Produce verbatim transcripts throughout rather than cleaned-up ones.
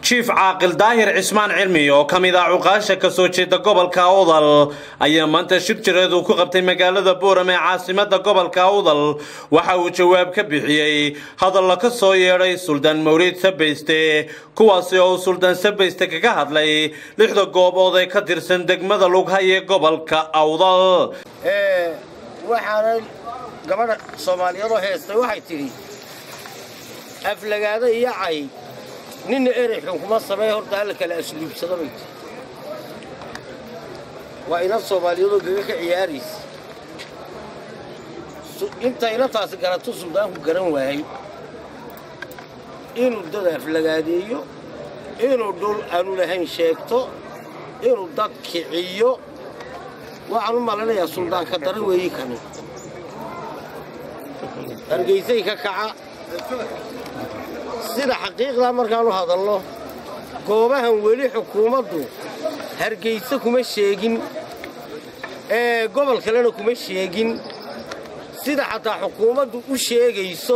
شيف عاقل داهر عثمان علمي oo kamid ah uqaasha ka soo jeeda gobolka Awdal ayaa maanta shir jireed uu ku qabtay magaalada Boorame ee caasimadda gobolka Awdal waxa uu jawaab ka bixiyay hadal ka soo yeeray Sultan Mawlid Sabayste kuwaas oo Sultan Sabayste kaga hadlay lixda goobood ee ka tirsan degmada Lughay ee gobolka Awdal ee waxaan gabadha Soomaaliyeed oo heestay waxay tiri aflagaada iyo cay nin erey xukuma sameey horta la kala asluubsado bay waa ina Soomaaliyeed oo gaga ciyaaris inta ila taas garato Sultaanku garan waayay inuu dad aflagaadeeyo inuu dul aanu lahayn sheegto inuu dad kiciyo waxaan u maleynayaa Sultaanka daray weeyii kan argeysay ka kaca sida xaqiiqda markaan u hadalno goobahan weli xukuumaddu hargeysa kuma sheegin ee gobol kalena kuma sheegin sida xataa xukuumaddu u sheegayso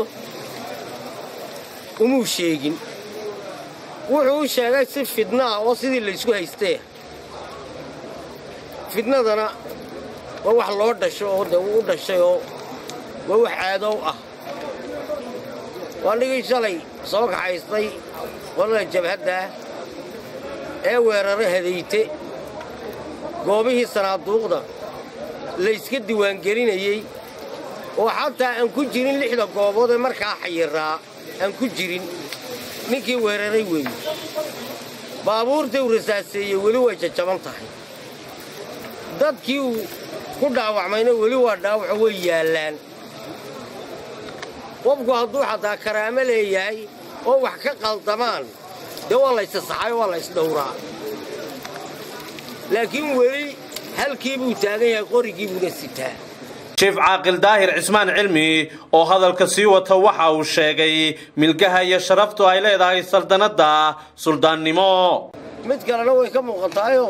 uma sheegin wuxuu u sheegay si fidna ah oo sidii la isku haystay fidnadana waa wax loo dhasho oo u dhashay oo waa wax caado ah وأنا شلي صوك حيصطي ولا جبهته إيه ورره هذيته قومه الصنادوق ده ليس كده وانجرين يجي وحتى أن كجرين لحدا قومه ده مركا حيرا أن كجرين نكى ورره وين بابور ده ورساسي ولو وجه جمال طاحي ضد كيو كده وعمينه ولو ودا وعويالان وابقوا هدو حتى كرامة ليهاي oo wax ka qaldamaan de waa la issaxay waa la isdowraa laakiin wali halkii buu taagan yahay qorigii buu sitaa شيف عاقل داهر عثمان علمي oo hadalka sii wata waxa uu sheegay milgaha iyo sharaftu ay leedahay saldanada suldaannimo mid kalena way ka muuqataayo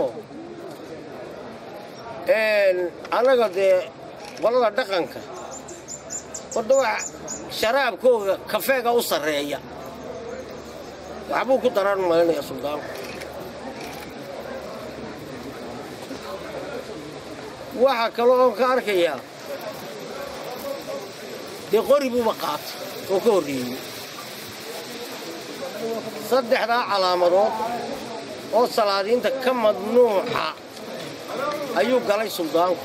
een anaga de walada dhaqanka wadwa شراب كوغا كافيغا او سريا waxbuu ku daran maynaya Sultaan waxa kale oo ka arkaya de qoribu maqaat oo ka horiyay saddexda calaamadood oo salaadiinta ka madnuuca ayuu galay Sultaanku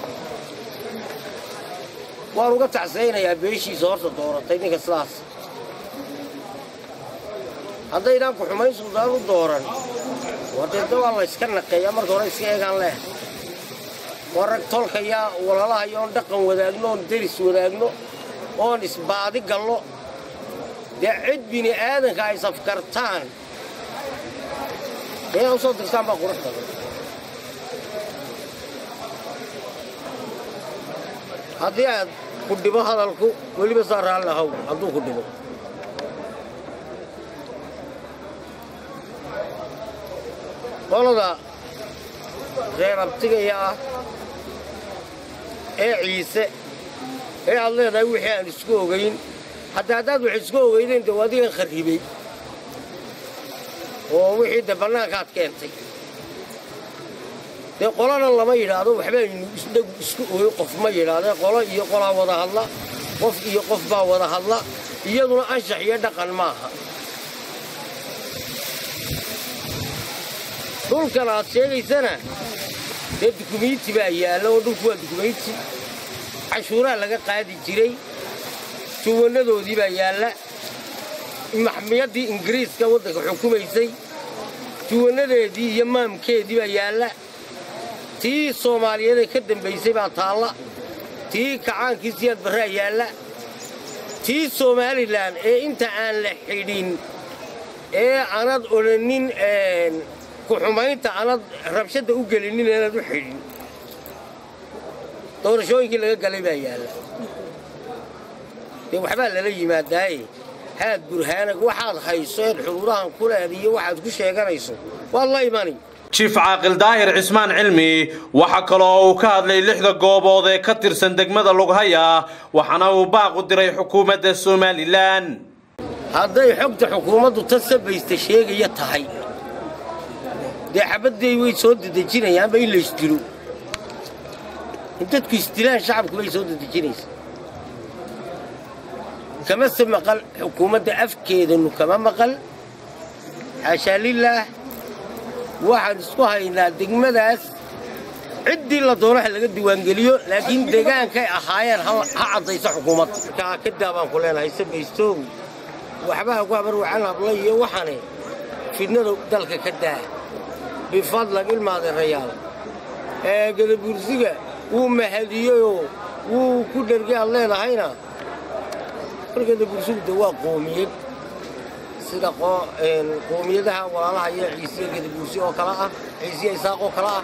waan uga tacsiinayaa beeshiisa horta dooratay ninka islaas haddayna ku xumayn Sultaan u dooran wadada waa la iska naqeeyaa marka hore iska eegan leh warag tolka yaa walaalaha iyo dhaqan wadaagno deris wadaagno oo isbaadi gallo de cid bini aadanka ay safkartaan ee u soo dirtaan baa quruxda haddii aad ku dhibo hadalku weliba saaraan lahaw hadduu ku dhibo qolada reer abtigaya ah ee ciise ee aad leedahay wixii aan isku ogeyn hadda haddaad wax isku ogeydeen de waadigan kharribay oo wixii de bannaankaad keentay de qolana lama yiraahdo waxba isku ooyo qof ma yiraahdo qolo iyo qola wada hadla qof iyo qof baa wada hadla iyaduna anshax iyo dhaqan maaha dhulkan aad sheegaysana de dukumiinti baa yaala oo dhulku waa dukumiinti cashuuraha laga qaadi jiray tuwanadoodii baa yaala maxmiyadii ingiriiska waddanka xukumaysay tuwanadeedii iyo maamkeedii baa yaala tii Soomaaliyeed ka dambeysay baa taala tii kacaankiisiyad barra yaala tii Somaliland ee inta aan la xidhin ee anad oranin een ku xumaynta anad rabshada u gelinin anad u xidhin doorashooyinkii laga galay baa yaala de waxba la yimaaday haad burhaanag waxaad hayso xuruurahan ku leedahay waxaad ku sheeganayso wallahi maani شيف عاقل داهر عثمان علمي waxa kale oo uu ka hadlay lixda goobood ee ka tirsan degmada Lughay waxana uu baaq u diray xukuumadda Soomaaliland hadday xogta xukuumaddu tasabaysta sheegaya tahay dee xabadday way soo dedejinayaanba in la isdilo in dadku isdilaan shacabku way soo dedejinaysa kama se maqal xukuumadda afkeedanu kama maqal xaashaa lillaah waxaan isku haynaa degmadaas ciddii la doono ha laga diiwaangeliyo laakiin deegaankay ahaayeen ha caddayso xukuumadda kaa ka daabaan ku leenahay sabaystoog waxbaa ku habar wacan habla iyo waxane fidnada dalka ka daa bifadlag ilmaadeerayaal ee gadabuursiga wuu mahadiyeyoo wuu ku dhergay aad leedahayna gadabuursigu de waa qoomiyad sida qoomiyadaha walaalaha iyo ciisiya gadabuursi oo kale ah ciisiya isaaq oo kale ah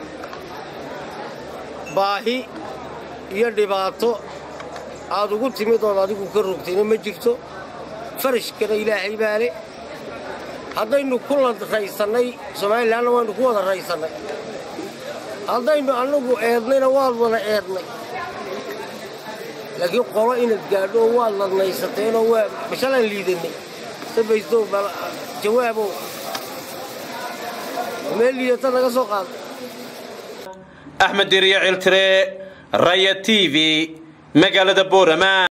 baahi iyo dhibaato aad ugu timid ood adigu ka rogtayna ma jirto farashkana ilaahay baa le haddaynu ku raysannay somalilanna waynu ku wada raysannay haddaynu annagu eednayna waad wada eednay laakiin qolo inaad gaadho oo waad ladnaysateenoo waa bashalaan liidannay sabaystow jawaabow meel liidata naga soo qaada أحمد ديريا علتري راية تي في مقالة بورما.